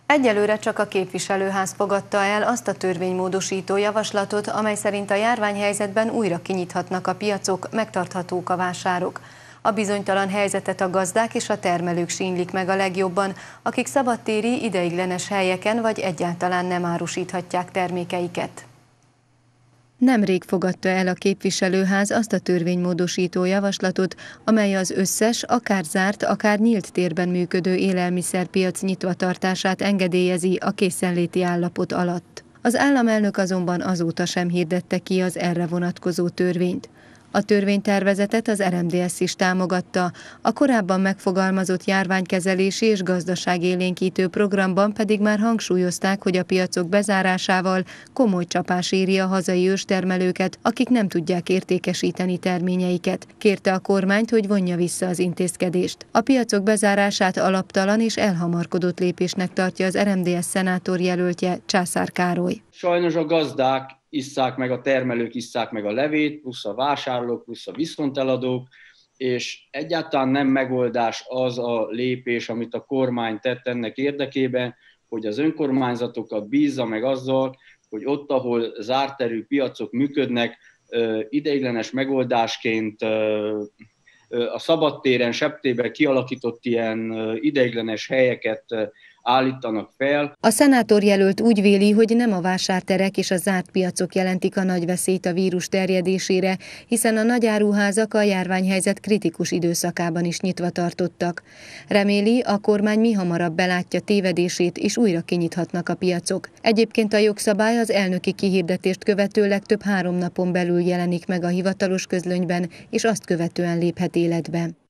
Egyelőre csak a képviselőház fogadta el azt a törvénymódosító javaslatot, amely szerint a járványhelyzetben újra kinyithatnak a piacok, megtarthatók a vásárok. A bizonytalan helyzetet a gazdák és a termelők sínlik meg a legjobban, akik szabadtéri, ideiglenes helyeken vagy egyáltalán nem árusíthatják termékeiket. Nemrég fogadta el a képviselőház azt a törvénymódosító javaslatot, amely az összes, akár zárt, akár nyílt térben működő élelmiszerpiac nyitvatartását engedélyezi a készenléti állapot alatt. Az államelnök azonban azóta sem hirdette ki az erre vonatkozó törvényt. A törvénytervezetet az RMDSZ is támogatta, a korábban megfogalmazott járványkezelési és gazdaságélénkítő programban pedig már hangsúlyozták, hogy a piacok bezárásával komoly csapás éri a hazai őstermelőket, akik nem tudják értékesíteni terményeiket. Kérte a kormányt, hogy vonja vissza az intézkedést. A piacok bezárását alaptalan és elhamarkodott lépésnek tartja az RMDSZ szenátor jelöltje, Császár Károly. Sajnos a gazdák isszák meg, a termelők isszák meg a levét, plusz a vásárlók, plusz a viszonteladók, és egyáltalán nem megoldás az a lépés, amit a kormány tett ennek érdekében, hogy az önkormányzatokat bízza meg azzal, hogy ott, ahol zártterű piacok működnek, ideiglenes megoldásként a szabadtéren, septében kialakított ilyen ideiglenes helyeket állítanak fel. A szenátor jelölt úgy véli, hogy nem a vásárterek és a zárt piacok jelentik a nagy veszélyt a vírus terjedésére, hiszen a nagyáruházak a járványhelyzet kritikus időszakában is nyitva tartottak. Reméli, a kormány mihamarabb belátja tévedését, és újra kinyithatnak a piacok. Egyébként a jogszabály az elnöki kihirdetést követőleg több 3 napon belül jelenik meg a hivatalos közlönyben, és azt követően léphet életbe.